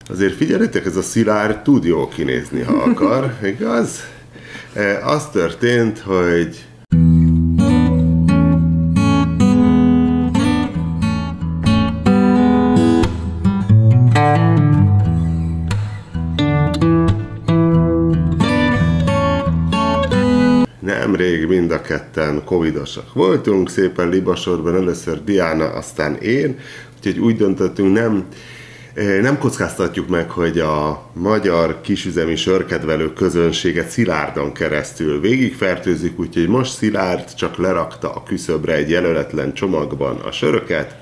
Azért figyeljetek, ez a Szilárd tud jól kinézni, ha akar, igaz? Az történt, hogy nemrég mind a ketten covidosak voltunk, szépen libasorban, először Diana, aztán én, úgyhogy úgy döntöttünk, nem kockáztatjuk meg, hogy a magyar kisüzemi sörkedvelő közönséget Szilárdon keresztül végigfertőzzük, úgyhogy most Szilárd csak lerakta a küszöbre egy jelöletlen csomagban a söröket,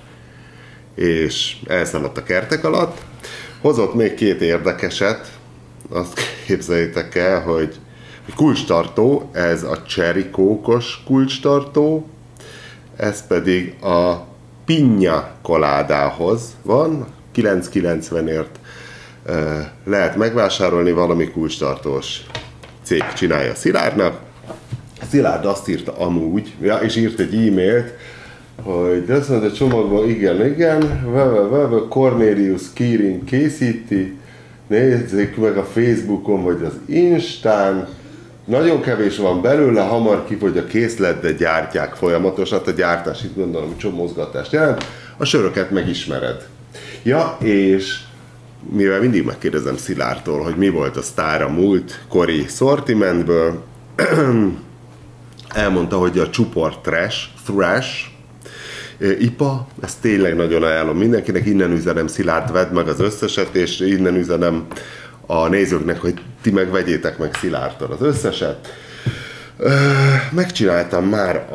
és elszaladt a kertek alatt. Hozott még 2 érdekeset, azt képzeljétek el, hogy kulcstartó, ez a cherry kókos kulcstartó, ez pedig a Piña Coladához van, 9,90-ért lehet megvásárolni, valami kulcstartós cég csinálja Szilárdnak. Szilárd azt írta amúgy, és írt egy e-mailt, hogy azt mondta a csomagban, igen, Cornelius Kearing készíti, nézzék meg a Facebookon vagy az Instán, nagyon kevés van belőle, hamar kifogy a készlet, de gyártják folyamatosan, a gyártás itt gondolom csomózgatást jelent, a söröket megismered. Ja, és mivel mindig megkérdezem Szilárdtól, hogy mi volt a sztár a múltkori szortimentből, elmondta, hogy a Csupor Thrash IPA, ezt tényleg nagyon ajánlom mindenkinek, innen üzenem Szilárd, vedd meg az összeset, és innen üzenem a nézőknek, hogy ti meg vegyétek meg Szilárdtól az összeset. Megcsináltam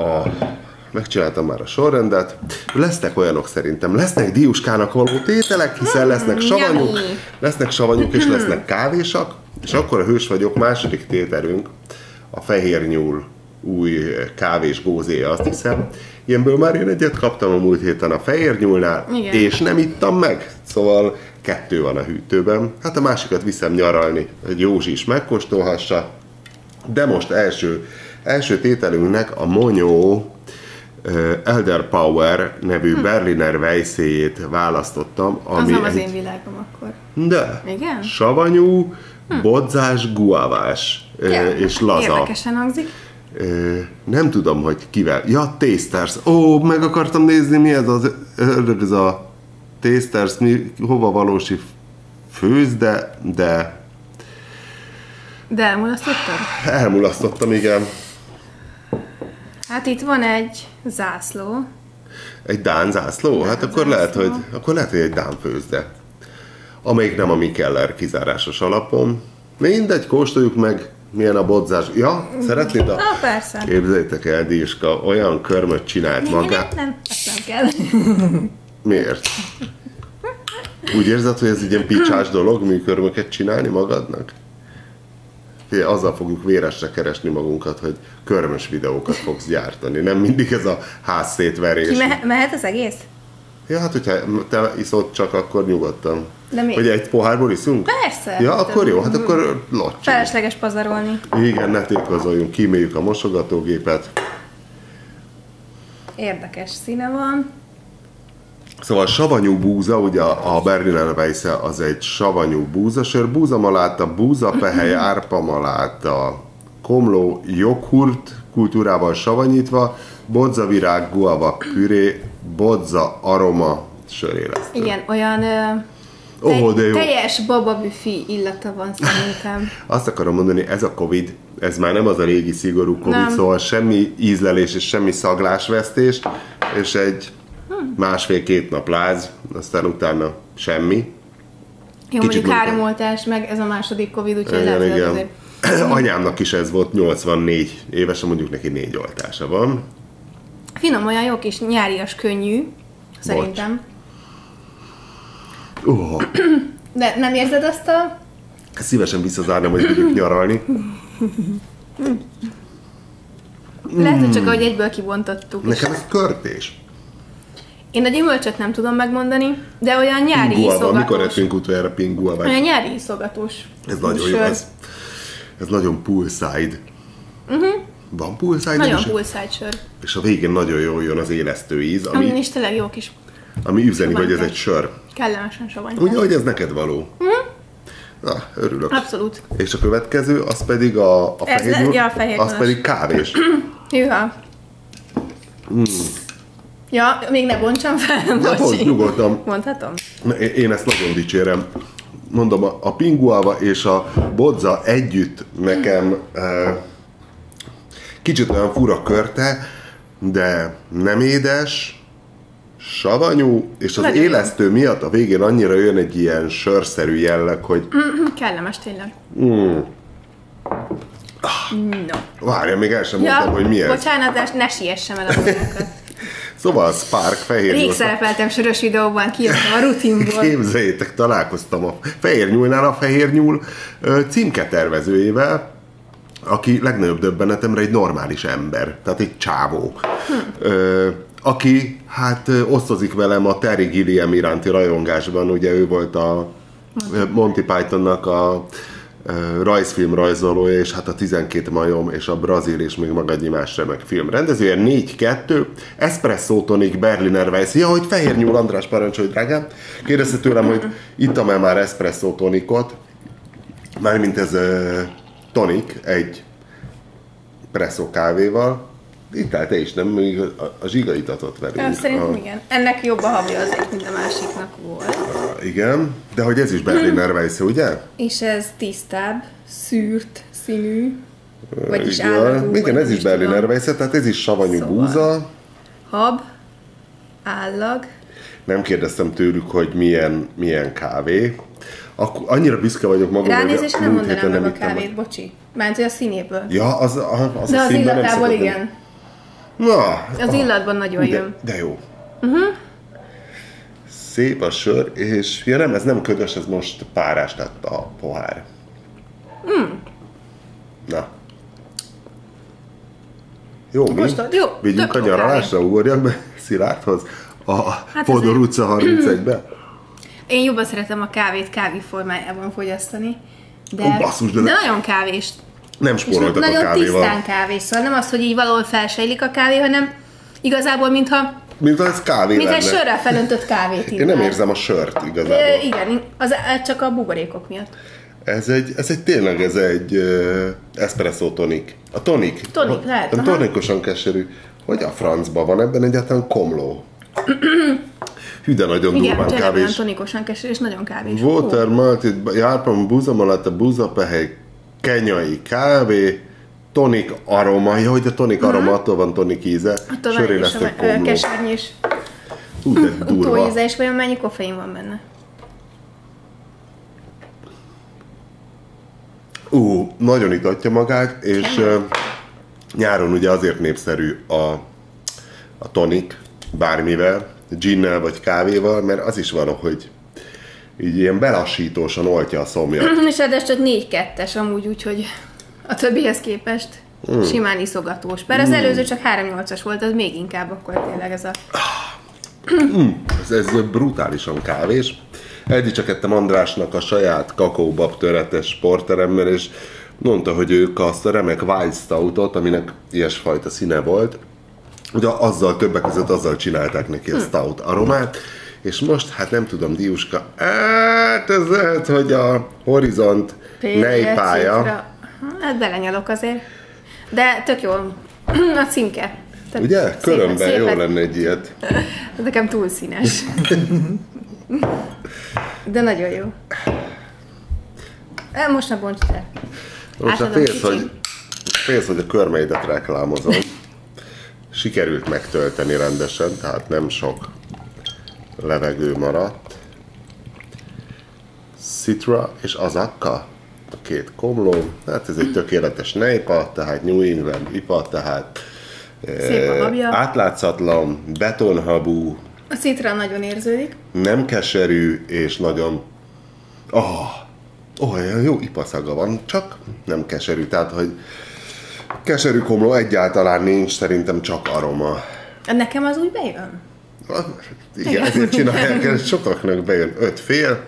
már a sorrendet. Lesznek olyanok szerintem, lesznek diuskának való tételek, hiszen lesznek savanyúk és lesznek kávésak, és akkor a hős vagyok, második tételünk, a Fehér Nyúl új kávés gózéja, azt hiszem. Ilyenből már én egyet kaptam a múlt héten a Fehér Nyúlnál, és nem ittam meg, szóval 2 van a hűtőben. Hát a másikat viszem nyaralni, hogy Józsi is megkóstolhassa. De most első tételünknek a Monyó Elder Power nevű Berliner Weisséjét választottam. Ami az nem az én világom akkor. De igen? Savanyú, bodzás, guavás és laza. Érdekesen hangzik. Nem tudom, hogy kivel. Ja, Tasters. Meg akartam nézni, mi ez a Tasters, hova valósi főz, de... De elmulasztottad? Elmulasztottam, igen. Hát itt van egy zászló. Egy dán zászló? Hát akkor lehet, hogy egy dán főzde. Amelyik nem a Mikkeller kizárásos alapon. Mindegy, kóstoljuk meg, milyen a bodzás. Ja, szeretnéd persze. Képzeljétek el, Díska, olyan körmöt csinált magát. Nem, ezt nem kell. Miért? Úgy érzed, hogy ez egy ilyen picsás dolog, műkörmöket csinálni magadnak? Azzal fogjuk véresre keresni magunkat, hogy körmös videókat fogsz gyártani. Nem mindig ez a házszétverés. Mehet az egész? Ja, hát hogyha te iszod csak, akkor nyugodtan. De mi? Hogy egy pohárból iszunk? Persze. Ja, akkor jó, hát akkor locsunk. Felesleges pazarolni. Igen, ne tétkozoljunk, kíméljük a mosogatógépet. Érdekes színe van. Szóval savanyú búza, ugye a Berliner Weisse az egy savanyú búzasör, búzamaláta, búzapehely, árpamaláta, komló, joghurt kultúrával savanyítva, bodzavirág, guava püré, bodza aroma sörélesztő. Igen, olyan teljes bababüfi illata van szerintem. Azt akarom mondani, ez a Covid, ez már nem az a régi szigorú Covid, nem. Szóval semmi ízlelés és semmi szaglásvesztés, és egy 1,5-2 nap láz, aztán utána semmi. Jó, mondjuk 3 oltás, meg ez a második Covid, úgyhogy lehet, hogy azért... Anyámnak is ez volt, 84 évesen, mondjuk neki 4 oltása van. Finom, olyan jó kis nyárias, könnyű, szerintem. De nem érzed azt a... Szívesen visszazárnám, hogy tudjuk nyaralni. Lehet, hogy csak ahogy egyből kibontottuk. Nekem ez körtés. Én a gyümölcsöt nem tudom megmondani, de olyan nyári iszogatós. Mikor ettünk utoljára pinguavát? Olyan nyári iszogatós. Ez nagyon jó, ez nagyon poolside. Van poolside? Nagyon poolside sör. És a végén nagyon jól jön az élesztő íz. Ami is tényleg jó kis. Ami üzeni, hogy ez egy sör. Kellemesen savanyú. Ugye, hogy ez neked való. Na, örülök. Abszolút. És a következő, az pedig a fehér nyúl, ja, fehér az pedig kávés. Hűha. Ja, még ne bontsam fel. Na, pont, nyugodtan. Mondhatom? Én ezt nagyon dicsérem. Mondom, a pinguava és a bodza együtt nekem kicsit olyan fura körte, de nem édes, savanyú, és az nagyon élesztő jó. Miatt a végén annyira jön egy ilyen sörszerű jelleg, hogy... Kellemes tényleg. No. Várja, még el sem mondtam, hogy mi ez. Bocsánat, de ne siessem el a dolgokat. Szóval Spark fehér Rég nyúl. szerepeltem sörös videóban, kijöttem a rutinból. Képzeljétek, találkoztam a fehér nyúlnál a fehér nyúl címketervezőjével, aki legnagyobb döbbenetemre egy normális ember, tehát egy csávó. Aki hát osztozik velem a Terry Gilliam iránti rajongásban, ugye ő volt a Monty Pythonnak a rajzfilm rajzolója, és hát a 12 majom, és a Brazil, és még magadnyi más remek film rendezője. 4-2, Espresso Tonic Berliner Weiss. Ja, hogy fehér nyúl, András, parancsolj, drágám. Kérdezte tőlem, hogy ittam-e már Espresso Tonicot, mármint ez tonik, egy presszó kávéval. Ittál te is, nem? Még a Zsiga itatott velünk. Szerintem igen. Ennek jobb a habja azért, mint a másiknak volt. Igen, de hogy ez is Berliner Weiss, ugye? És ez tisztább, szűrt színű, vagyis állatú. Igen, ez is Berliner Weiss, tehát ez is savanyú Szóval. búza. Hab, állag. Nem kérdeztem tőlük, hogy milyen kávé. Annyira büszke vagyok magamra, Ránézésre nem mondanám meg a ittam kávét, bocsi. Bánt, hogy a színéből. Ja, az de a az színben nem illatából szokott igen. Na, Az illatban nagyon jön. de jó. Szép a sör, és ja nem, ez nem ködös, ez most párás lett a pohár. Na. Jó, mi? Most jó, Vigyünk tök a jó nyaralásra, ugorjak be Szilárdhoz? A Fodor azért. utca 31-be? Én jobban szeretem a kávét kávéformájában fogyasztani. De, Ó, basszus, de nagyon kávés. Nem És spóroltak a nagyon kávéval. tisztán kávés, szóval nem az, hogy így valahol felsejlik a kávé, hanem igazából mintha Mint ez kávé mint lenne. egy sörrel felöntött kávét Én nem érzem a sört igazából. Igen, csak a buborékok miatt. Ez egy espresso tonik. A tonik. Tonik, lehet, Nem aha. tonikusan keserű. Hogy a francban van ebben egyáltalán komló? Hű, de nagyon Igen, durván tényleg olyan kávés. tonikusan keserű, és nagyon kávés. Water malted, járpam búzamalata, búzapehely, kenyai kávé, tonik aroma. Ja, hogy a tonik aroma, attól van tonik íze. Attól van egy is Sörélesztő komló. kesernyés Hú, de durva. utóíze, és vajon mennyi koffein van benne? Nagyon itatja magát, és nyáron ugye azért népszerű a tonik, bármivel, ginnel vagy kávéval, mert az is van, hogy így ilyen belassítósan oltja a szomjat. És ráadásul csak 4-2-es amúgy, úgyhogy a többihez képest simán iszogatós. Bár az előző csak 3-8-as volt, az még inkább akkor tényleg ez a... Ez brutálisan kávés. Eldicsekedtem Andrásnak a saját kakaóbab töretes porteremmel, és mondta, hogy ők azt a remek Wild Stoutot, aminek ilyesfajta színe volt, ugye azzal többek között azzal csinálták neki a stout aromát, és most, hát nem tudom, Diuska, hát ez lehet, hogy a Horizont nejpája. Hát belenyalok azért. De tök jó. A címke. Tök Ugye? Körömben jó lenne egy ilyet. Nekem túl színes. De nagyon jó. Most ne bontsd el. Most Átadom félsz, hogy a körmeidet reklámozom. Sikerült megtölteni rendesen, tehát nem sok levegő maradt. Citra és Azakka, a két komló. Hát ez egy tökéletes nejpa, tehát New England IPA, tehát Szép a habja. átlátszatlan, betonhabú, A citra nagyon érződik. nem keserű, és nagyon... olyan jó ipaszaga van, csak nem keserű. Tehát, hogy keserű komló egyáltalán nincs, szerintem csak aroma. Nekem az úgy bejön. Igen, ezért csinálják, ez sokaknak bejön 5 fél.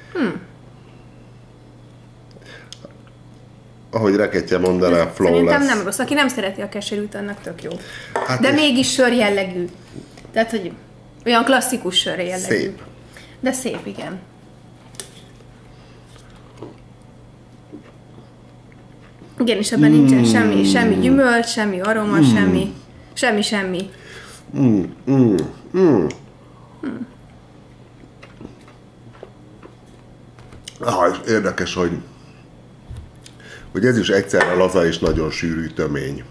Ahogy Reketje mondaná, flawless. Szerintem nem rossz. Aki nem szereti a keserűt, annak tök jó. Hát De és mégis sör jellegű. Tehát, hogy olyan klasszikus sör jellegű. Szép. De szép, igen. Igen, és ebben nincsen semmi gyümölcs, semmi aroma, semmi. És érdekes, hogy ez is egyszerre laza és nagyon sűrű tömény.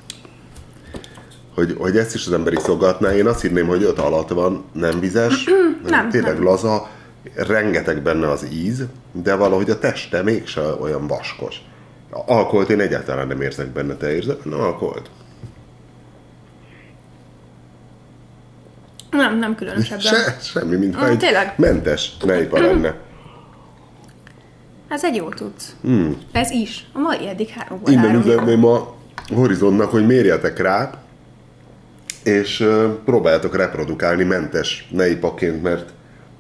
Hogy ezt is az ember iszogatná, én azt hinném, hogy 5 alatt van, nem vizes, tényleg laza, rengeteg benne az íz, de valahogy a teste mégse olyan vaskos. Alkoholt én egyáltalán nem érzek benne, te érzed benne alkoholt? Nem különösebben. Semmi, mintha egy mentes nejpa lenne. Ez egy jó tudsz. Ez is. A mai eddig 3-ból Innen üzenném a Horizonnak, hogy mérjetek rá, és próbáljátok reprodukálni mentes nejpaként, mert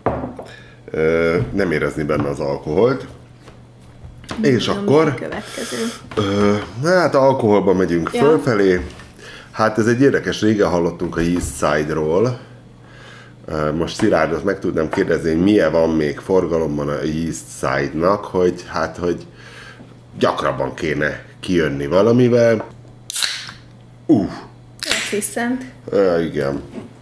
nem érezni benne az alkoholt. És akkor hát alkoholban megyünk fölfelé. Hát ez egy érdekes, régen hallottunk a East Side-ról. Most Szilárdot meg tudnám kérdezni, hogy milyen van még forgalomban a East Side-nak, hogy gyakrabban kéne kijönni valamivel. Viszont. Igen.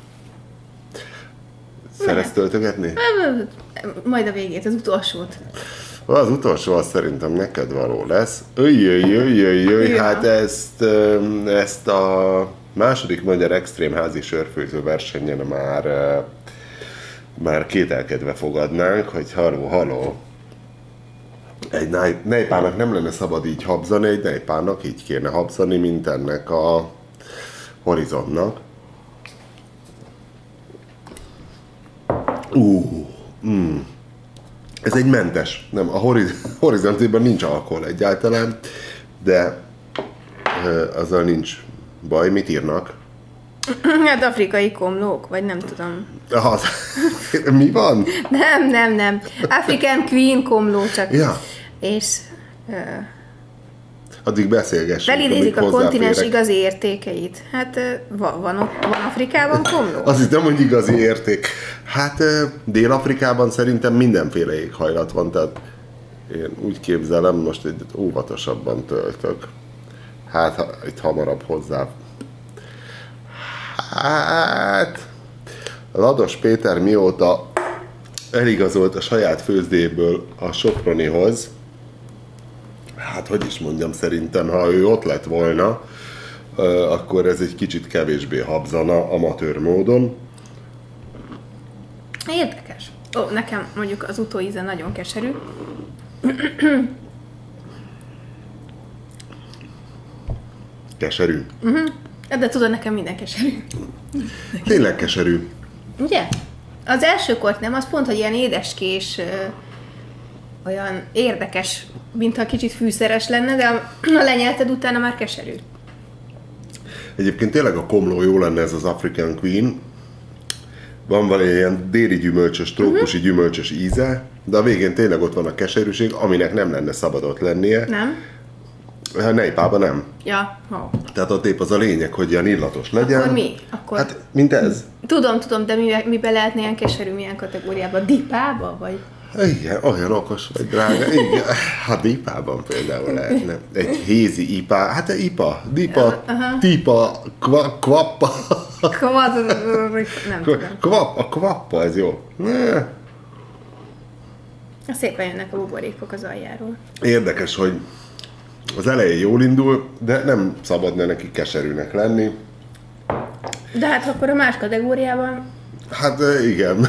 Szeretsz töltögetni? Majd a végét, az utolsót. Az utolsó az szerintem neked való lesz. Hát ezt a második magyar extrém házi sörfőző versenyen már kételkedve fogadnánk, hogy haló. Egy nejpának nem lenne szabad így habzani, egy nejpának így kéne habzani, mint ennek a Horizonnak. Ez egy mentes. Nem, a Horizontében nincs alkohol egyáltalán, de azzal nincs baj. Mit írnak? Hát afrikai komlók, vagy nem tudom. Mi van? Nem. African Queen komló csak. Ja. És... addig beszélgessünk. Felidézik a kontinens igazi értékeit. Hát van Afrikában komló? Azt hittem, hogy igazi érték. Hát Dél-Afrikában szerintem mindenféle éghajlat van, tehát én úgy képzelem, most egy óvatosabban töltök. Hát itt hamarabb hozzá. Hát Lados Péter mióta eligazolt a saját főzdéből a Sopronihoz, hát hogy is mondjam, szerintem, ha ő ott lett volna, akkor ez egy kicsit kevésbé habzana amatőr módon. Érdekes. Nekem mondjuk az utóíze nagyon keserű. Keserű? De tudod, nekem minden keserű. Tényleg keserű. Ugye? Az első kort nem, az pont, hogy ilyen édeskés, olyan érdekes, mintha kicsit fűszeres lenne, de ha lenyelted, utána már keserű. Egyébként tényleg a komló jó lenne, ez az African Queen. Van valami ilyen déli gyümölcsös, trópusi gyümölcsös íze, de a végén tényleg ott van a keserűség, aminek nem lenne szabad ott lennie. Nem? Hát nejpában nem. Ja. Tehát ott épp az a lényeg, hogy ilyen illatos legyen. Akkor mi? Hát, mint ez. Tudom, de miben lehetne ilyen keserű, milyen kategóriában? Dipába, vagy? Igen, olyan okos vagy, drága. Igen, hát dipában például lehetne. Egy hézi IPA, hát IPA, dipa, tipa, kvappa. Nem tudom. A kvappa, ez jó. Szépen jönnek a buborékok az aljáról. Érdekes, hogy az elején jól indul, de nem szabadna neki keserűnek lenni. De hát akkor a más kategóriában... Hát igen.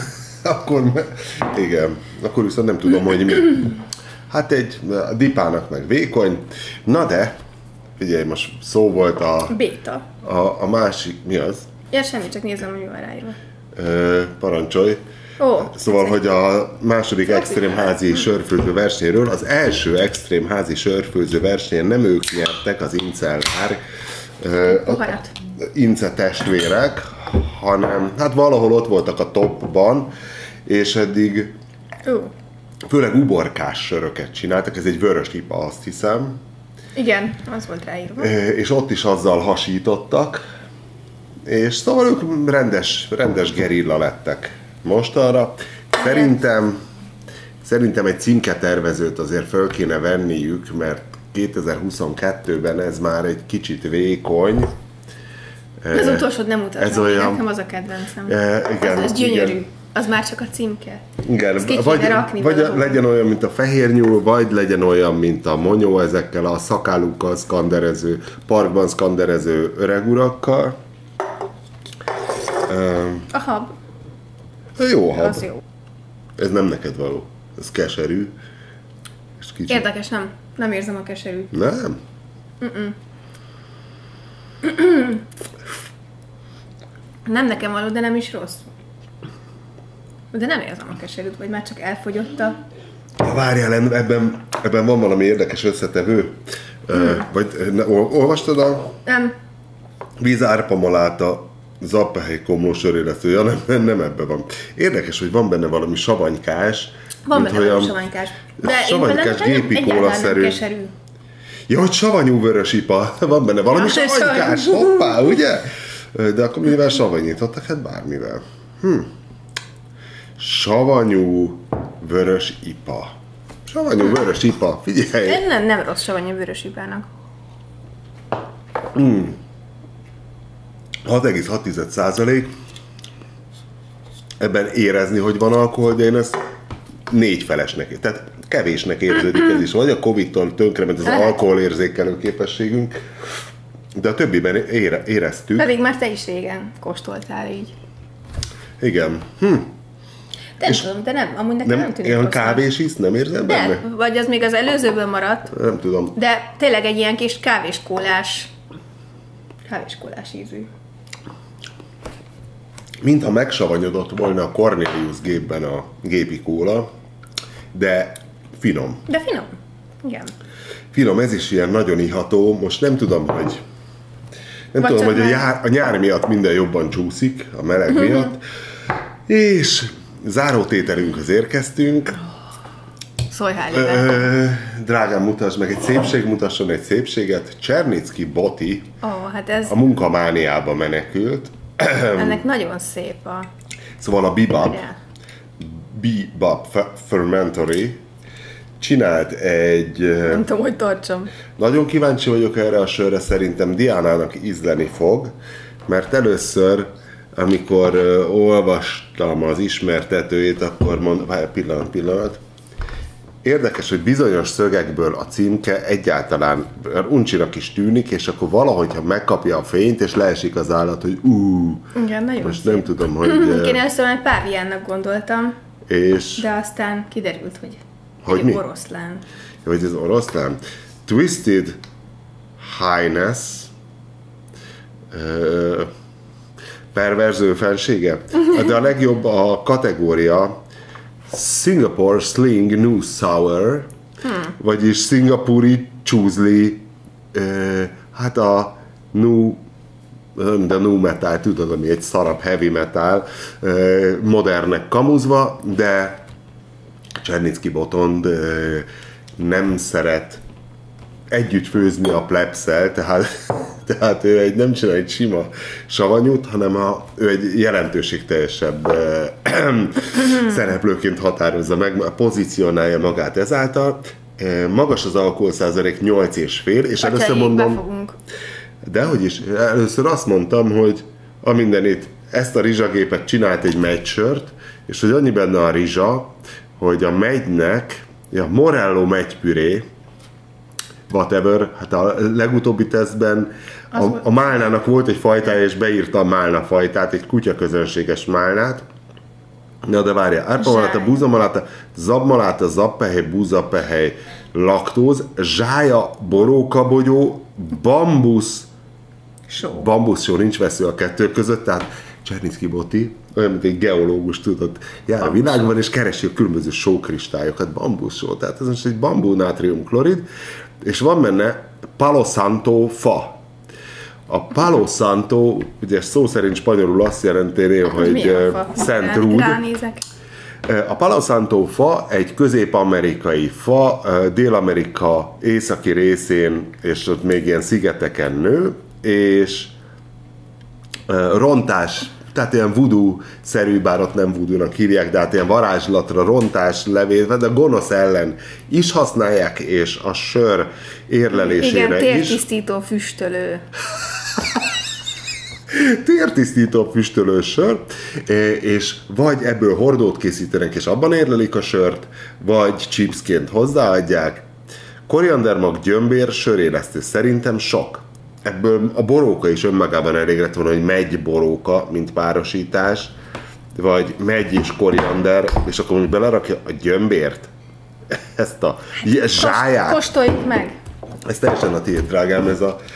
Akkor viszont nem tudom, hogy mi. Hát a dipának meg vékony. Na de, figyelj, most szó volt Béta. A másik, mi az? Ja, semmi, csak nézem, hogy van ráírva. Parancsolj. Szóval, hogy a második extrém házi sörfőző versenyről, az első extrém házi sörfőző versenyen nem ők nyertek, az Incelvár, Ince testvérek, hanem hát valahol ott voltak a topban, és eddig főleg uborkás söröket csináltak, ez egy vörös IPA, azt hiszem. Igen, az volt ráírva. És ott is azzal hasítottak, és szóval ők rendes gerilla lettek mostanra. Szerintem egy címketervezőt azért föl kéne venniük, mert 2022-ben ez már egy kicsit vékony. Az utolsót nem mutattam, ez olyan... nekem az a kedvencem. Igen, ez gyönyörű. Igen. Az már csak a címke. Igen, vagy legyen olyan, mint a fehér nyúl, vagy legyen olyan, mint a monyó, ezekkel a szakálukkal szkanderező, parkban szkanderező öregurakkal. A hab. Jó hab. Az jó. Ez nem neked való. Ez keserű. És kicsit... Érdekes, nem. Nem érzem a keserűt. Nem? Nem nekem való, de nem is rossz. De nem érzem a keserűt, vagy már csak elfogyott a... Várjál, ebben van valami érdekes összetevő. Vagy olvastad a... Nem. Víz, árpa, maláta, zappehely, komlós, sörélesztő. Ja, nem ebben van. Érdekes, hogy van benne valami savanykás. Van benne valami savanykás. De savanykás gépi kólaszerű. Nem keserű. Ja, hogy savanyú vörös ipa. Van benne valami savanykás. Hoppá, ugye? De akkor mivel savanyítottak? Hát bármivel. Savanyú vörös ipa. Savanyú vörös ipa, figyelj! Nem rossz savanyú vörös ipának. 6,6%. Ebben érezni, hogy van alkohol, de én ezt 4 felesnek, tehát kevésnek érződik ez is. Vagy a Covid-tól tönkrement az alkoholérzékelő képességünk, de a többiben éreztük. Pedig már te is régen kóstoltál így. Igen. De tudom, de nem, amúgy nekem nem tűnik rossznak. Kávés ízt nem érzem benne? De, vagy az még az előzőből maradt. Nem tudom. De tényleg egy ilyen kis kávéskólás ízű. Mintha megsavanyodott volna a Cornelius gépben a gépi kóla, de finom. De finom, igen. Finom, ez is ilyen nagyon iható. Most nem tudom, hogy a nyár miatt minden jobban csúszik, a meleg miatt. És zárótételünkhöz érkeztünk. Szólj hál' Drágám, mutasd meg mutasson egy szépséget. Csernicki Boti hát ez... a munkamániába menekült. Ennek nagyon szép a... Szóval a Bebop Fermentory csinált egy... Nem tudom, hogy tartsam. Nagyon kíváncsi vagyok erre a sörre, szerintem Diánának ízleni fog, mert először, amikor olvastam az ismertetőjét, akkor mondom, pillanat. Érdekes, hogy bizonyos szögekből a címke egyáltalán uncsinak is tűnik, és akkor valahogy, ha megkapja a fényt, és leesik az állat, hogy igen, nagyon most szép. Nem tudom, hogy... Én először egy páviánnak gondoltam, de aztán kiderült, hogy mi? Oroszlán. Hogy ez oroszlán? Twisted Highness, perverző fensége, de a legjobb a kategória Singapore Sling New Sour, vagyis szingapúri csúzli, hát a new metal, tudod, ami egy szarab heavy metal, modernnek kamuzva, de Csernicki Botond nem szeret együtt főzni a plebszel, tehát ő nem csinál egy sima savanyút, hanem ő egy jelentőségteljesebb szereplőként határozza meg, pozícionálja magát ezáltal. Magas az alkoholszázalék 8,5, és először mondom... Dehogy is, először azt mondtam, hogy a mindenit, ezt a rizsagépet csinált egy megysört, és hogy annyi benne a rizsa, hogy a megynek, a Morello megypüré, whatever, hát a legutóbbi tesztben a málnának volt egy fajtája, és beírta a málna fajtát, egy kutyaközönséges málnát. Na de várjál, árpamaláta, búzamaláta, zabmaláta, zappehely, búzapehely, laktóz, zsája, borókabogyó, bambuszsó, nincs vesző a kettő között, tehát Csernicki Boti, olyan, mint egy geológus, tudod, jár a világban, és keresi a különböző sókristályokat, bambuszsó, tehát ez most egy bambú nátriumklorid, és van benne Palo Santo fa. A Palo Santo, ugye szó szerint spanyolul azt jelenteni, hogy Szent Rúd. A Palo Santo fa egy közép-amerikai fa, Dél-Amerika északi részén, és ott még ilyen szigeteken nő, és rontás tehát ilyen voodoo-szerű, bár ott nem voodoo-nak hívják, de hát ilyen varázslatra, rontás, levédve, de gonosz ellen is használják, és a sör érlelésére igen, is. tértisztító füstölő. Tértisztító füstölő sör, és vagy ebből hordót készítenek, és abban érlelik a sört, vagy chipsként hozzáadják. Koriandermag, gyömbér, sörélesztő. Szerintem sok. Ebből a boróka is önmagában elég lett volna, hogy megy boróka, mint párosítás, vagy megy és koriander, és akkor most belerakja a gyömbért, ezt a zsáját. Kóstoljuk meg. Ez teljesen a tiéd, drágám, ez a...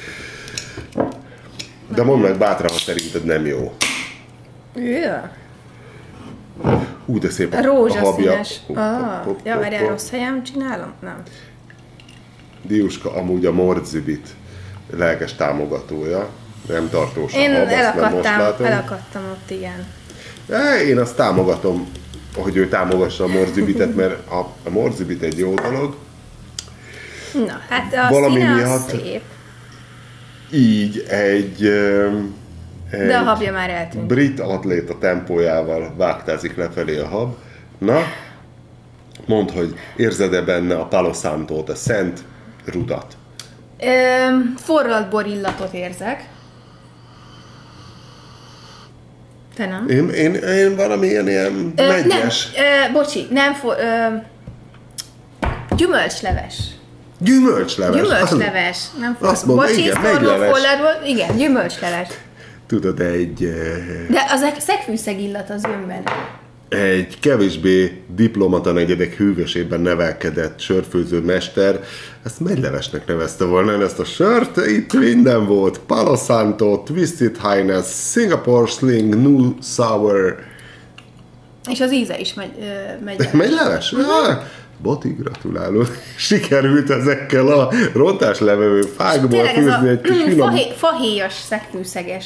De mondd meg bátran, ha szerinted nem jó. Yeah. Hú, de szép a habja. Rózsaszínes. Ja, várjál, rossz helyen csinálom? Nem. Diuska amúgy a Morzibit lelkes támogatója. Nem tartós a Én hab, azt nem most látom. elakadtam ott, igen. Én azt támogatom, hogy ő támogassa a Morzibitet, mert a Morzibit egy jó dolog. Na, hát a valami színe miatt szép, így egy de a habja már eltűnt. brit atléta tempójával vágtázik lefelé a hab. Na, mondd, hogy érzed-e benne a Palo Santót, a szent rudat? Forralt bor illatot érzek. Te nem? Én valamilyen ilyen megyes. Bocsi, nem gyümölcsleves. Gyümölcsleves. Gyümölcsleves. Nem Azt mondom, bocsi, igen, forró megyleves. forralból, igen, gyümölcsleves. Tudod, De az szegfűszeg illat az jön benne. egy kevésbé diplomata negyedek hűvösében nevelkedett sörfőző mester ezt megylevesnek nevezte volna ezt a sört. Itt minden volt. Palo Santo, Twisted Highness, Singapore Sling, New Sour. És az íze is megy. Megyleves? Boti, gratulálok. Sikerült ezekkel a rontáslevevő fákból Tényleg főzni egy kis finom... fahéjas szegfűszeges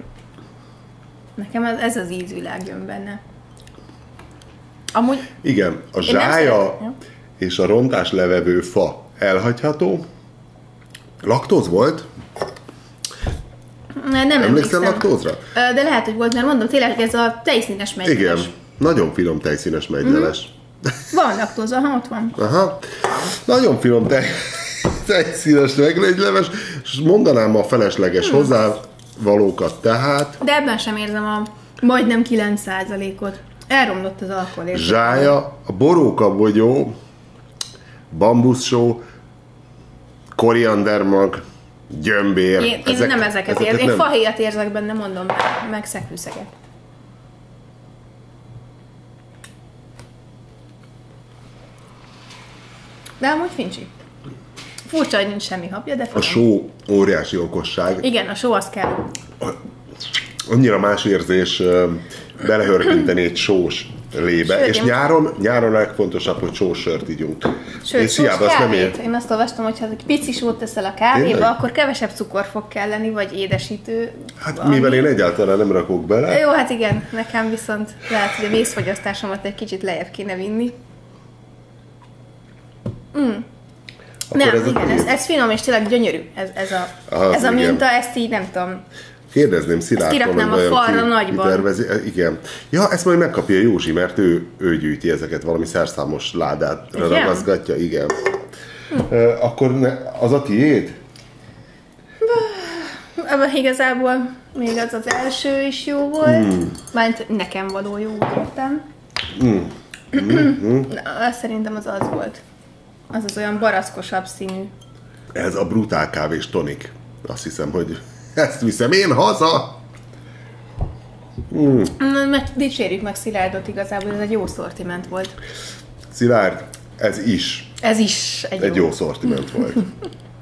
nekem ez az ízvilág jön benne. Amúgy Igen, a én nem zsája szeretem. és a rontáslevevő fa elhagyható. Laktóz volt? Nem Emlékszel emlékszem. laktózra? De lehet, hogy volt, mert mondom, tényleg ez a tejszínes Igen, megyleves. nagyon finom tejszínes megyleves. Van laktóza, ha ott van. Aha, nagyon finom tejszínes megyleves, és mondanám a felesleges hozzávalókat tehát. De ebben sem érzem a majdnem 9%-ot. Elromlott az alkohol érzet. Zsája, a borókabogyó, bambuszsó, koriandermag, gyömbér. Én nem ezeket érzek. Én nem. fahéjat érzek benne, mondom, meg szegfűszeget. De amúgy fincsi. Furcsa, hogy nincs semmi habja, de A finom. só óriási okosság. Igen, a só az kell. Annyira más érzés belehörpinteni egy sós lébe. Sőt, És én- nyáron a legfontosabb, hogy sós sört ígyunk. Sőt, és hiába sós azt nem kávét. ér. Én azt olvastam, hogy ha egy pici sót teszel a Tényleg? kávéba, akkor kevesebb cukor fog kelleni, vagy édesítő. Hát valami. mivel én egyáltalán nem rakok bele, Jó, hát igen, nekem viszont lehet, hogy a vészfogyasztásomat egy kicsit lejjebb kéne vinni. akkor Nem, ez igen, ez finom és tényleg gyönyörű. Az Ez a igen. minta, ezt így nem tudom. kérdezném Szilárdtól, kiraknám hogy a vajon falra nagyban. tervezi. Igen. Ja, ezt majd megkapja Józsi, mert ő gyűjti ezeket, valami szerszámos ládátra Igen? ragaszgatja, igen. Akkor az a tiéd? Ebben igazából még az első is jó volt. Mert nekem való jó, úgy értem. Na, azt szerintem az volt. Az az olyan baraszkosabb színű. Ez a brutál kávés tonik. Azt hiszem, hogy ezt viszem én haza. Mert dicsérjük meg Szilárdot igazából, ez egy jó szortiment volt. Szilárd, ez is Ez is egy jó szortiment volt.